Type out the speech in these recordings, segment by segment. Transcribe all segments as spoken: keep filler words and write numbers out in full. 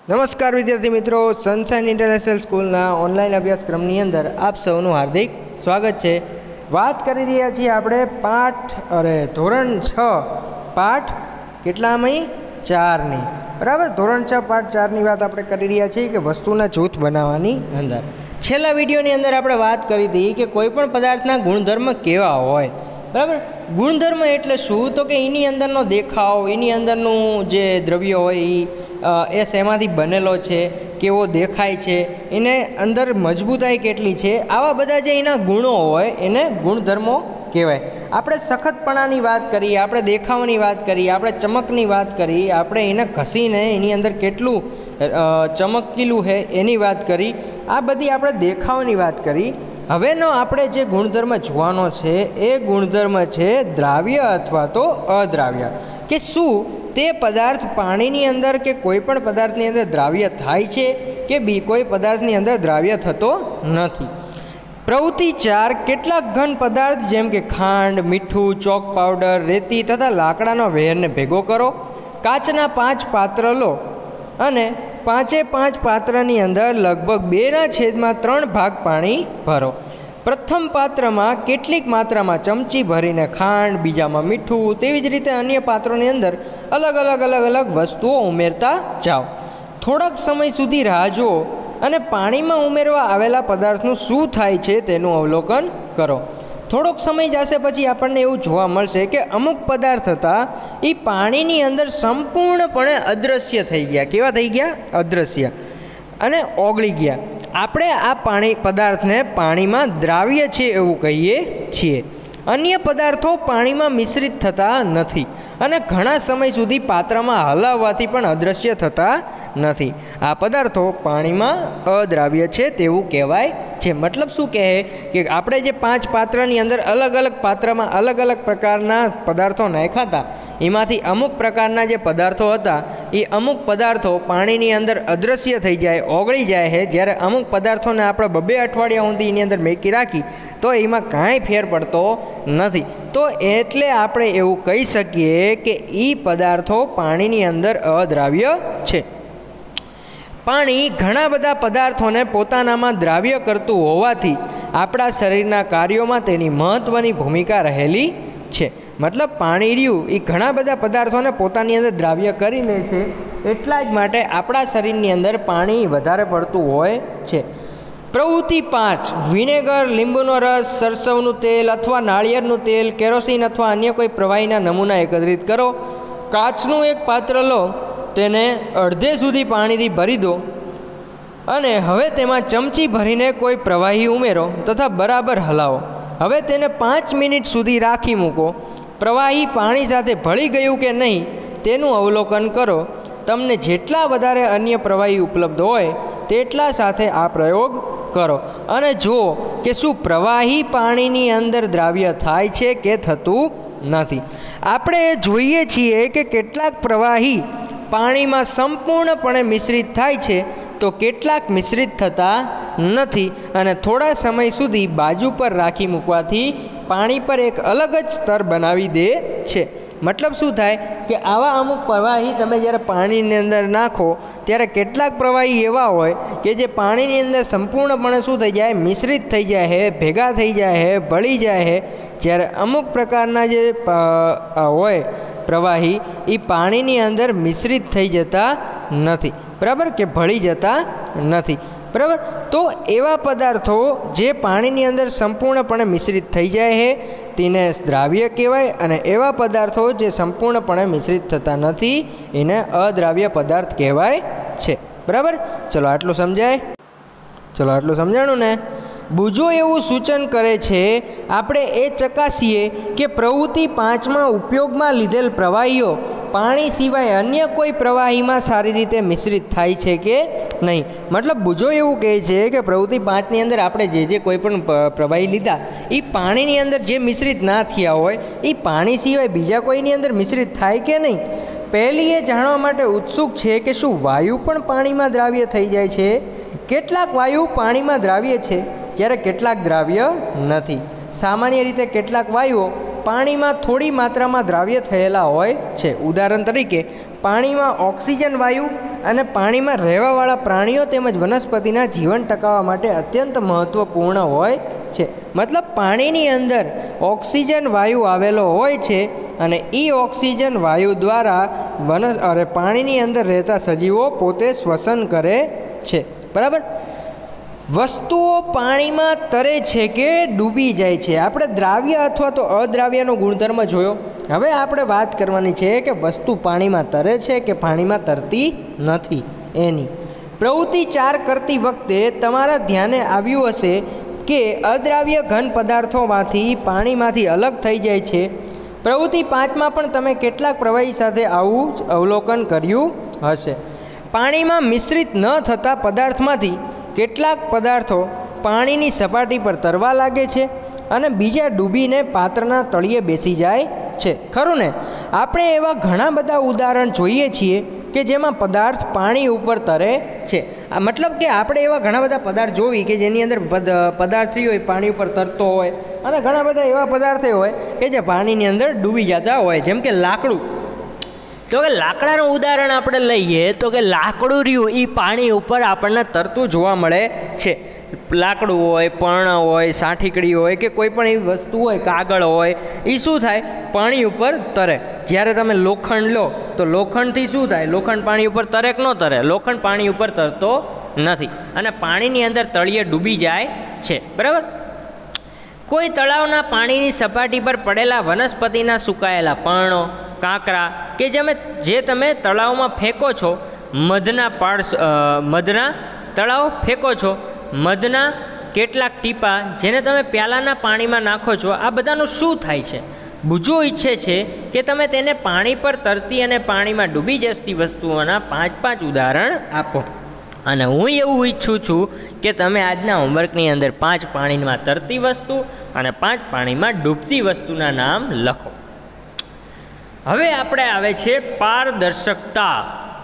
नमस्कार विद्यार्थी मित्रों, सनशाइन इंटरनेशनल स्कूलना ऑनलाइन अभ्यासक्रमनी अंदर आप सौનું हार्दिक स्वागत है। बात करी रह्या छीए आपणे पाठ अरे धोरण छ पाठ केटलामी चारनी बराबर। धोरण छ पाठ चारनी बात आपणे करी रह्या छीए कि वस्तुना जूथ बनाववानी अंदर। छेल्ला विडियोनी अंदर आपणे वात करी हती कि कोईपण पदार्थना गुणधर्म केवा होय बराबर। गुणधर्म एटले शुं तो कि एनी अंदरनो देखाव, एनी अंदरनुं जे द्रव्य होय ए शेमांथी बनेलो छे, केवो देखाय छे, एने अंदर मजबूताई केटली छे, आवा बधा जे एना गुणो होय एने गुणधर्मो कहेवाय। आपणे सखतपणानी वात करी, आपणे देखावनी वात करी, आपणे चमकनी वात करी, आपणे एने घसीने एनी अंदर केटલું चमकीલું है एनी वात करी। आ बधी आपणे देखावनी वात करी। हवेनो आपणे जे गुणधर्म जोवानो छे ए गुणधर्म छे द्राव्य अथवा तो अद्राव्य, के शुं ते पदार्थ पाणीनी अंदर के कोईपण पदार्थनी अंदर द्राव्य थाय छे के बी कोई पदार्थनी अंदर द्राव्य थतो नथी। प्रवृत्ति चार केटलाक घन पदार्थ जेम के खांड, मीठू, चॉक पाउडर, रेती तथा लाकडानो वेरने भेगो करो। काचना पांच पात्र लो अने पांचे पांच पात्रनी अंदर लगभग बेना छेदमां त्रण भाग पाणी भरो। प्रथम पात्र में केटलीक मात्रा में चमची भरीने खांड, बीजामां मीठू, तेवी ज रीते अन्य पात्रोनी अंदर अलग अलग अलग अलग वस्तुओ उमेरता जाओ। थोड़ाक समय सुधी राह जुओ अने पाणीमां उमेरवा आवेला पदार्थनुं शुं थाय छे तेनुं अवलोकन करो। थोड़ोक समय जशे पछी आपणने एवुं जोवा मळशे के अमुक पदार्थ हता ए पाणीनी अंदर संपूर्णपणे अदृश्य थई गया। केवा थई गया? अदृश्य अने ओगળી गया। આપણે આ પાણી પદાર્થને પાણીમાં દ્રાવ્ય છે એવું કહીએ છીએ। अन्य पदार्थों पाणीमां मिश्रित थता नथी अने घणा समय सुधी पात्रमां हलाववाथी पण अदृश्य थता नथी। आ पदार्थों पाणीमां अद्राव्य छे तेवुं कहेवाय छे। मतलब शुं कहे कि आपणे जे पांच पात्रनी अंदर अलग अलग पात्रमां अलग अलग प्रकारना पदार्थों नाख्या हता, एमांथी अमुक प्रकारना जे पदार्थों हता ए अमुक पदार्थों पाणीनी अंदर अदृश्य थई जाय, ओगળી जाय है। ज्यारे अमुक पदार्थोने आपणे बबे अठवाडिया सुधी एनी अंदर मेकी राखी तो एमां कांई फेर पड़तो नहीं। तो एटले आपणे एवुं कही सकीए कि ई पदार्थों पाणीनी अंदर अद्राव्य छे। पाणी घणा बधा पदार्थोने पोतानामां द्राव्य करतुं होवाथी आपणा शरीરના कार्योमां तेनी महत्वनी भूमिका रहेली छे। मतलब पाणी रह्युं ए घणा बधा पदार्थोने पोतानी अंदर द्राव्य करी ले छे, एटला ज माटे आपणा शरीरनी अंदर पाणी वधारे पड़तुं होय छे। प्रवृत्ति पांच विनेगर, लींबूनो रस, सरसवनुं तेल अथवा नाळिયેરનું तेल, केरोसीन अथवा अन्य कोई प्रवाहीना नमूना एकत्रित करो। काचनुं एक पात्र लो, तेने अर्धे सुधी पाणीथी भरी दो अने हवे तेमां चमची भरीने कोई प्रवाही उमेरो तथा बराबर हलावो। हवे तेने पांच मिनिट सुधी राखी मूको। प्रवाही पाणी साथे भળી गयुं के नहीं तेनुं अवलोकन करो। तमने जेटला वधारे अन्य प्रवाही उपलब्ध होय तेटला साथे आ प्रयोग करो अने जुओ के शुं प्रवाही पाणीनी अंदर द्राव्य थाय छे के थतुं नथी। आपणे जोईए छीए के केटलाक प्रवाही पाणीमां संपूर्णपणे मिश्रित थाय छे तो केटलाक मिश्रित थता नथी अने थोड़ा समय सुधी बाजू पर राखी मूकवाथी पाणी पर एक अलग ज स्तर बनावी दे छे। मतलब शुं थाय कि आवा अमुक प्रवाही तमे ज्यारे पाणीनी अंदर नाखो त्यारे केटलाक प्रवाही एवा होय कि जे पाणीनी अंदर संपूर्णपणे शुं थई जाय, मिश्रित थई जाय है, भेगा थई जाय है, भળી जाय है। ज्यारे अमुक प्रकारना जे होय प्रवाही ए पाणीनी अंदर मिश्रित थई जता नथी बराबर, के भળી जता नथी बराबर। तो एवा पदार्थों जे पाणीनी अंदर संपूर्णपणे मिश्रित थई जाय है तेने द्राव्य कहेवाय अने एवा पदार्थों जे संपूर्णपणे मिश्रित थता नथी एने अद्राव्य पदार्थ कहेवाय छे बराबर। चलो आटલું समजाय। चलो आटલું समजाणुं ने। बुझो एवं सूचन करे छे आपणे ए चकासीए कि प्रवृत्ति पांच में उपयोग में लीधेल प्रवाहीओ पाणी सिवाय अन्य कोई प्रवाही में सारी रीते मिश्रित थाय छे के नहीं। मतलब बुझो एवं कहे छे कि प्रवृत्ति पांच नी अंदर आपणे जे जे कोईपण प्रवाही लीधा ए पाणीनी अंदर जे मिश्रित ना थया होय ए पाणी सिवाय बीजा कोईनी अंदर मिश्रित थाय के नहीं। पहली ए जाणवा माटे उत्सुक छे कि शुं वायु पण पाणीमां द्राव्य थई जाय छे। केटलाक वायु पाणीमां द्राव्य छे ज्यारे केटलाक द्राव्य नथी। सामान्य रीते केटलाक वायुओ પાણીમાં થોડી માત્રામાં દ્રાવ્ય થયેલા હોય છે. ઉદાહરણ તરીકે પાણીમાં ઓક્સિજન વાયુ અને પાણીમાં રહેવાવાળા પ્રાણીઓ તેમજ વનસ્પતિના જીવન ટકાવવા માટે અત્યંત મહત્ત્વપૂર્ણ હોય છે. મતલબ પાણીની અંદર ઓક્સિજન વાયુ આવેલો હોય છે અને એ ઓક્સિજન વાયુ દ્વારા વનસ અરે પાણીની અંદર રહેતા સજીવો પોતે શ્વસન કરે છે. બરાબર. વસ્તુઓ પાણીમાં તરે છે કે ડૂબી જાય છે. આપણે દ્રાવ્ય અથવા તો અદ્રાવ્યનો ગુણધર્મ જોયો. હવે આપણે વાત કરવાની છે કે વસ્તુ પાણીમાં તરે છે કે પાણીમાં તરતી નથી એની. પ્રવૃત્તિ ચાર કરતી વખતે તમારા ધ્યાને આવ્યું હશે કે અદ્રાવ્ય ઘન પદાર્થોમાંથી પાણીમાંથી અલગ થઈ જાય છે. પ્રવૃત્તિ પાંચમાં પણ તમે કેટલાક પ્રવાહી સાથે આવું જ અવલોકન કર્યું હશે. પાણીમાં મિશ્રિત ન થતા પદાર્થમાંથી કેટલાક પદાર્થો પાણીની સપાટી પર તરવા લાગે છે અને બીજા ડૂબીને પાત્રના તળિયે બેસી જાય છે. ખરું ને? આપણે એવા ઘણા બધા ઉદાહરણ જોઈએ છીએ કે જેમાં પદાર્થ પાણી ઉપર તરે છે. આ મતલબ કે આપણે એવા ઘણા બધા પદાર્થ જોવી કે જેની અંદર પદાર્થ હોય પાણી ઉપર તરતો હોય અને ઘણા બધા એવા પદાર્થો હોય કે જે પાણીની અંદર ડૂબી જતા હોય. જેમ કે લાકડું. તો કે લાકડાનું ઉદાહરણ આપણે લઈએ તો કે લાકડું રહ્યું એ પાણી ઉપર આપણને તરતું જોવા મળે છે. લાકડું હોય, પર્ણ હોય, સાઠીકડી હોય કે કોઈ પણ એવી વસ્તુ હોય, કાગળ હોય, એ શું થાય? પાણી ઉપર તરે. જ્યારે તમે લોખંડ લો તો લોખંડથી શું થાય? લોખંડ પાણી ઉપર તરે કે ન તરે? લોખંડ પાણી ઉપર તરતો નથી અને પાણીની અંદર તળિયે ડૂબી જાય છે. બરાબર. કોઈ તળાવના પાણીની સપાટી પર પડેલા વનસ્પતિના સુકાયેલા પર્ણો, કાંકરા કે જેમે જે તમે તળાવમાં ફેંકો છો, મધના પાડ મધના તળાવ ફેંકો છો, મધના કેટલાક ટીપા જેને તમે પ્યાલાના પાણીમાં નાખો છો, આ બધાનું શું થાય છે? બુજો ઈચ્છે છે કે તમે તેને પાણી પર તરતી અને પાણીમાં ડૂબી જતી વસ્તુઓના પાંચ પાંચ ઉદાહરણ આપો. અને હું એવું ઈચ્છું છું કે તમે આજના હોમવર્કની અંદર પાંચ પાણીમાં તરતી વસ્તુ અને પાંચ પાણીમાં ડૂબતી વસ્તુના નામ લખો. હવે આપણે આવે છે પારદર્શકતા.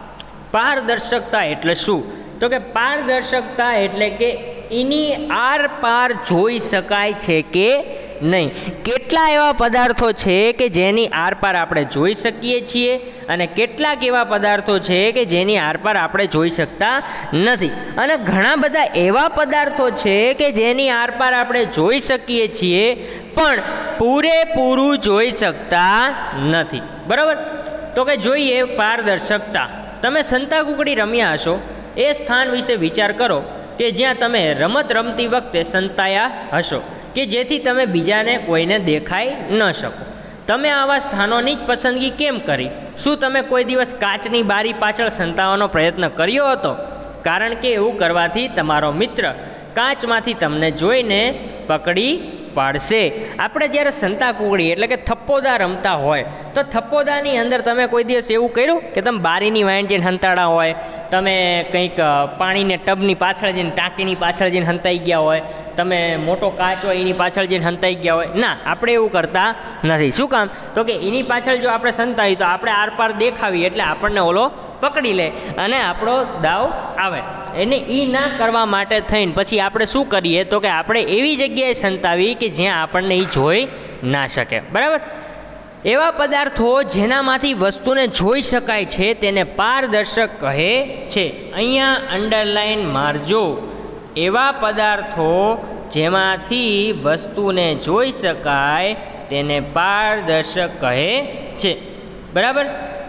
પારદર્શકતા એટલે શું? તો કે પારદર્શકતા એટલે કે એની આર પાર જોઈ શકાય છે કે નહીં. કેટલા એવા પદાર્થો છે કે જેની આરપાર આપણે જોઈ શકીએ છીએ અને કેટલાક એવા પદાર્થો છે કે જેની આરપાર આપણે જોઈ શકતા નથી. અને ઘણા બધા એવા પદાર્થો છે કે જેની આરપાર આપણે જોઈ શકીએ છીએ પણ પૂરેપૂરું જોઈ શકતા નથી. બરાબર. તો કે જોઈએ પારદર્શકતા. તમે સંતાકૂકડી રમ્યા હશો. એ સ્થાન વિશે વિચાર કરો કે જ્યાં તમે રમત રમતી વખતે સંતાયા હશો કે જેથી તમે બીજાને કોઈને દેખાઈ ન શકો. તમે આવા સ્થાનોની જ પસંદગી કેમ કરી? શું તમે કોઈ દિવસ કાચની બારી પાછળ સંતાવાનો પ્રયત્ન કર્યો હતો? કારણ કે એવું કરવાથી તમારો મિત્ર કાચમાંથી તમને જોઈને પકડી પાડશે. આપણે જ્યારે સંતાકૂકડી એટલે કે થપ્પોદા રમતા હોય તો થપ્પોદાની અંદર તમે કોઈ દિવસ એવું કર્યું કે તમે બારીની વાંચ જઈને હંતાડા હોય, તમે કંઈક પાણીને ટબની પાછળ જઈને ટાંકીની પાછળ જઈને હંતાઈ ગયા હોય, તમે મોટો કાચ હોય એની પાછળ જઈને હંતાઈ ગયા હોય? ના, આપણે એવું કરતા નથી. શું કામ? તો કે એની પાછળ જો આપણે સંતાવી તો આપણે આરપાર દેખાવી એટલે આપણને ઓલો પકડી લે અને આપણો દાવ આવે. એને એ ના કરવા માટે થઈને પછી આપણે શું કરીએ તો કે આપણે એવી જગ્યાએ સંતાવી કે જ્યાં આપણને એ જોઈ ના શકે. બરાબર. એવા પદાર્થો જેનામાંથી વસ્તુને જોઈ શકાય છે તેને પારદર્શક કહે છે. અહીંયા અંડરલાઈન મારજો. એવા પદાર્થો જેમાંથી વસ્તુને જોઈ શકાય તેને પારદર્શક કહે છે. બરાબર.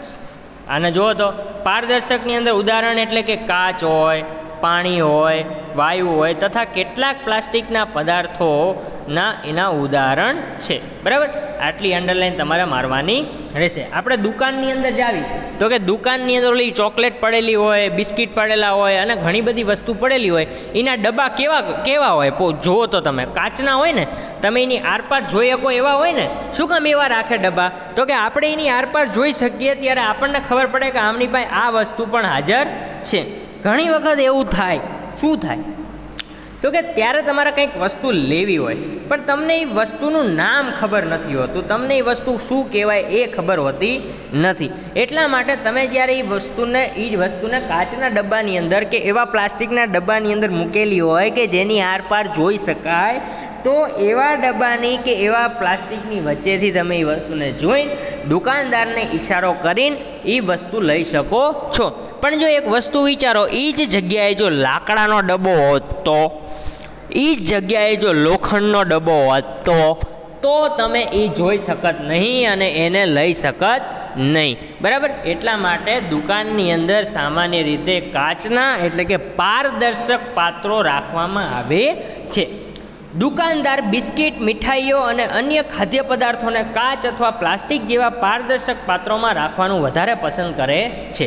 આને જુઓ તો પારદર્શકની અંદર ઉદાહરણ એટલે કે કાચ હોય, પાણી હોય, વાયુ હોય તથા કેટલાક પ્લાસ્ટિકના પદાર્થોના એના ઉદાહરણ છે. બરાબર. આટલી અંડરલાઈન તમારે મારવાની રહેશે. આપણે દુકાનની અંદર જાવી તો કે દુકાનની અંદર ઓલી ચોકલેટ પડેલી હોય, બિસ્કિટ પડેલા હોય અને ઘણી બધી વસ્તુ પડેલી હોય. એના ડબ્બા કેવા કેવા હોય? જુઓ તો તમે કાચના હોય ને, તમે એની આરપાર જોઈ શકો એવા હોય ને. શું કામ એવા રાખે ડબ્બા? તો કે આપણે એની આરપાર જોઈ શકીએ ત્યારે આપણને ખબર પડે કે આમની પાસે આ વસ્તુ પણ હાજર છે. ઘણી વખત એવું થાય. શું થાય? તો કે ત્યારે તમારે કંઈક વસ્તુ લેવી હોય પણ તમને એ વસ્તુનું નામ ખબર નથી હોતું, તમને એ વસ્તુ શું કહેવાય એ ખબર હોતી નથી. એટલા માટે તમે જ્યારે એ વસ્તુને એ જ વસ્તુને કાચના ડબ્બાની અંદર કે એવા પ્લાસ્ટિકના ડબ્બાની અંદર મૂકેલી હોય કે જેની આરપાર જોઈ શકાય તો એવા ડબ્બાની કે એવા પ્લાસ્ટિકની વચ્ચેથી તમે એ વસ્તુને જોઈને દુકાનદારને ઈશારો કરીને એ વસ્તુ લઈ શકો છો. પણ જો એક વસ્તુ વિચારો, એ જ જગ્યાએ જો લાકડાનો ડબ્બો હોત તો, એ જ જગ્યાએ જો લોખંડનો ડબ્બો હોત તો તો તમે એ જોઈ શકત નહીં અને એને લઈ શકત નહીં. બરાબર, એટલા માટે દુકાનની અંદર સામાન્ય રીતે કાચના એટલે કે પારદર્શક પાત્રો રાખવામાં આવે છે. દુકાનદાર બિસ્કિટ, મીઠાઈઓ અને અન્ય ખાદ્ય પદાર્થોને કાચ અથવા પ્લાસ્ટિક જેવા પારદર્શક પાત્રોમાં રાખવાનું વધારે પસંદ કરે છે,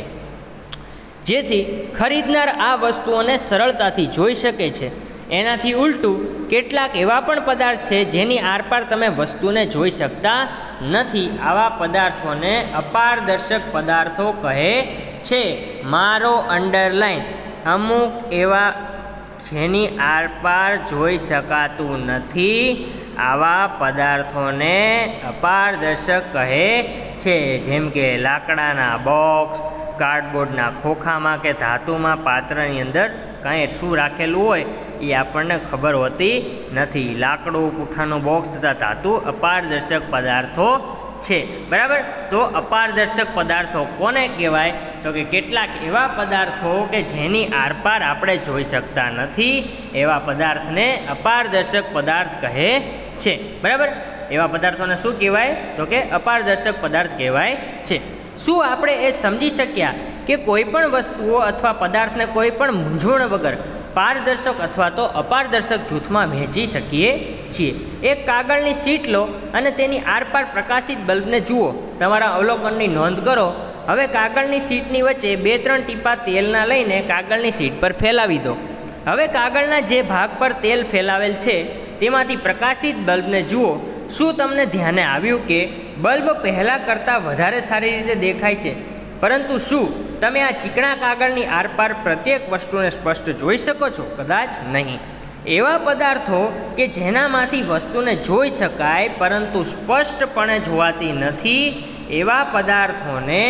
જેથી ખરીદનાર આ વસ્તુઓને સરળતાથી જોઈ શકે છે. એનાથી ઉલટું કેટલાક એવા પણ પદાર્થ છે જેની આરપાર તમે વસ્તુને જોઈ શકતા નથી. આવા પદાર્થોને અપારદર્શક પદાર્થો કહે છે. મારો અંડરલાઈન અમુક એવા જેની આરપાર જોઈ શકાતું નથી, આવા પદાર્થોને અપારદર્શક કહે છે. જેમ કે લાકડાના બોક્સ, કાર્ડબોર્ડના ખોખામાં કે ધાતુમાં પાત્રની અંદર કાંઈ શું રાખેલું હોય એ આપણને ખબર હોતી નથી. લાકડું, પૂઠાનું બોક્સ તથા ધાતુ અપારદર્શક પદાર્થો છે. બરાબર, તો અપારદર્શક પદાર્થો કોને કહેવાય? તો કે કેટલાક એવા પદાર્થો કે જેની આરપાર આપણે જોઈ શકતા નથી, એવા પદાર્થને અપારદર્શક પદાર્થ કહે છે. બરાબર, એવા પદાર્થોને શું કહેવાય? તો કે અપારદર્શક પદાર્થ કહેવાય છે. શું આપણે એ સમજી શક્યા કે કોઈ પણ વસ્તુઓ અથવા પદાર્થને કોઈ પણ મૂંઝવણ વગર પારદર્શક અથવા તો અપારદર્શક જૂથમાં વહેંચી શકીએ છીએ? એક કાગળની શીટ લો અને તેની આરપાર પ્રકાશિત બલ્બને જુઓ. તમારા અવલોકનની નોંધ કરો. હવે કાગળની શીટની વચ્ચે બે ત્રણ ટીપા તેલના લઈને કાગળની શીટ પર ફેલાવી દો. હવે કાગળના જે ભાગ પર તેલ ફેલાવેલ છે તેમાંથી પ્રકાશિત બલ્બને જુઓ. શું તમને ધ્યાને આવ્યું કે બલ્બ પહેલાં કરતાં વધારે સારી રીતે દેખાય છે? પરંતુ શું તમે આ ચીકણા કાગળની આરપાર પ્રત્યેક વસ્તુને સ્પષ્ટ જોઈ શકો છો? કદાચ નહીં. એવા પદાર્થો કે જેનામાંથી વસ્તુને જોઈ શકાય પરંતુ સ્પષ્ટપણે જોવાતી નથી, એવા પદાર્થોને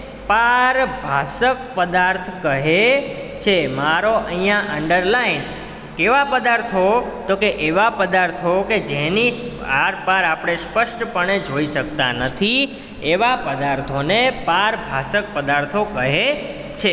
પારભાસક પદાર્થ કહે છે. મારો અહીંયા અંડરલાઈન કેવા પદાર્થો? તો કે એવા પદાર્થો કે જેની આરપાર આપણે સ્પષ્ટપણે જોઈ શકતા નથી, એવા પદાર્થોને પારભાસક પદાર્થો કહે છે.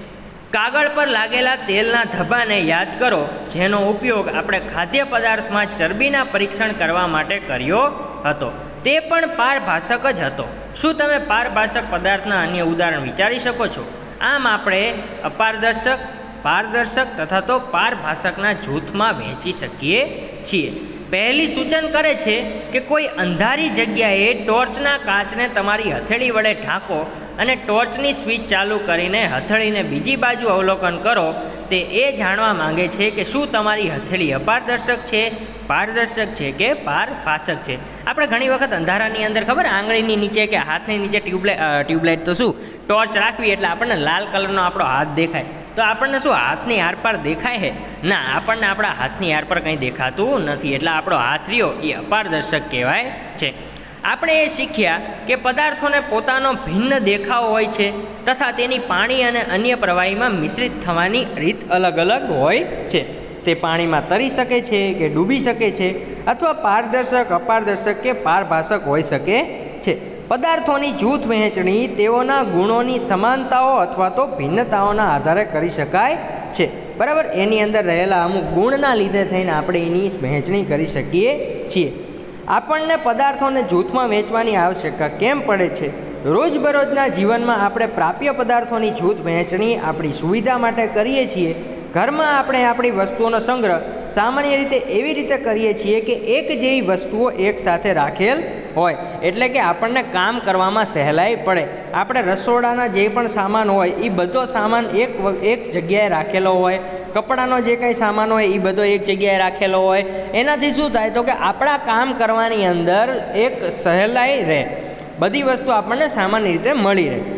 કાગળ પર લાગેલા તેલના ધબ્બાને યાદ કરો, જેનો ઉપયોગ આપણે ખાદ્ય પદાર્થમાં ચરબીના પરીક્ષણ કરવા માટે કર્યો હતો. તે પણ પારભાસક જ હતો. શું તમે પારભાસક પદાર્થના અન્ય ઉદાહરણ વિચારી શકો છો? આમ આપણે અપારદર્શક, પારદર્શક તથા તો પારભાસકના જૂથમાં વહેંચી શકીએ છીએ. પહેલી સૂચન કરે છે કે કોઈ અંધારી જગ્યાએ ટોર્ચના કાચને તમારી હથેળી વડે ઢાંકો અને ટોર્ચની સ્વિચ ચાલુ કરીને હથેળીને બીજી બાજુ અવલોકન કરો. તે એ જાણવા માંગે છે કે શું તમારી હથેળી અપારદર્શક છે, પારદર્શક છે કે પારભાસક છે. આપણે ઘણી વખત અંધારાની અંદર ખબર આંગળીની નીચે કે હાથની નીચે ટ્યુબલાઇટ ટ્યુબલાઇટ તો શું ટોર્ચ રાખવી એટલે આપણને લાલ કલરનો આપણો હાથ દેખાય. તો આપણને શું હાથની આરપાર દેખાય છે? ના, આપણને આપણા હાથની આરપાર કંઈ દેખાતું નથી. એટલે આપણો હાથ રહ્યો એ અપારદર્શક કહેવાય છે. આપણે એ શીખ્યા કે પદાર્થોને પોતાનો ભિન્ન દેખાવ હોય છે તથા તેની પાણી અને અન્ય પ્રવાહીમાં મિશ્રિત થવાની રીત અલગ અલગ હોય છે. તે પાણીમાં તરી શકે છે કે ડૂબી શકે છે અથવા પારદર્શક, અપારદર્શક કે પારભાસક હોઈ શકે છે. પદાર્થોની જૂથ વહેંચણી તેઓના ગુણોની સમાનતાઓ અથવા તો ભિન્નતાઓના આધારે કરી શકાય છે. બરાબર, એની અંદર રહેલા અમુક ગુણના લીધે થઈને આપણે એની વહેંચણી કરી શકીએ છીએ. આપણને પદાર્થોને જૂથમાં વહેંચવાની આવશ્યકતા કેમ પડે છે? રોજબરોજના જીવનમાં આપણે પ્રાપ્ય પદાર્થોની જૂથ વહેંચણી આપણી સુવિધા માટે કરીએ છીએ. ઘરમાં આપણે આપણી વસ્તુઓનો સંગ્રહ સામાન્ય રીતે એવી રીતે કરીએ છીએ કે એક જેવી વસ્તુઓ એકસાથે રાખેલ હોય, એટલે કે આપણને કામ કરવામાં સહેલાઈ પડે. આપણે રસોડાના જે પણ સામાન હોય એ બધો સામાન એક એક જગ્યાએ રાખેલો હોય, કપડાનો જે કંઈ સામાન હોય એ બધો એક જગ્યાએ રાખેલો હોય. એનાથી શું થાય તો કે આપણા કામ કરવાની અંદર એક સહેલાઈ રહે, બધી વસ્તુ આપણને સામાન્ય રીતે મળી રહે.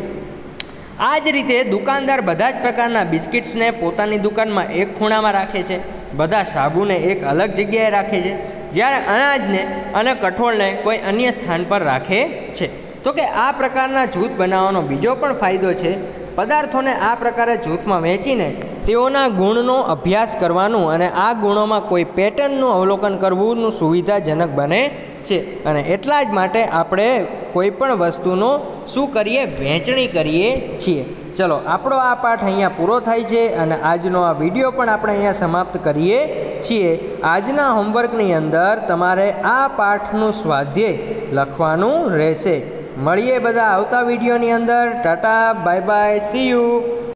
આ જ રીતે દુકાનદાર બધા જ પ્રકારના બિસ્કિટ્સને પોતાની દુકાનમાં એક ખૂણામાં રાખે છે, બધા સાબુને એક અલગ જગ્યાએ રાખે છે, જ્યારે અનાજને અને કઠોળને કોઈ અન્ય સ્થાન પર રાખે છે. તો કે આ પ્રકારના જૂથ બનાવવાનો બીજો પણ ફાયદો છે. પદાર્થોને આ પ્રકારે જૂથમાં વહેંચીને તેઓના ગુણનો અભ્યાસ કરવાનું અને આ ગુણોમાં કોઈ પેટર્નનું અવલોકન કરવું સુવિધાજનક બને છે. અને એટલા જ માટે આપણે કોઈ પણ વસ્તુનો શું કરીએ, વહેંચણી કરીએ છીએ. ચલો, આપણો આ પાઠ અહીંયા પૂરો થાય છે અને આજનો આ વિડીયો પણ આપણે અહીંયા સમાપ્ત કરીએ છીએ. આજના હોમવર્કની અંદર તમારે આ પાઠનું સ્વાધ્યાય લખવાનું રહેશે. મળીએ બધા આવતા વિડીયોની અંદર. Tata, bye bye, see you.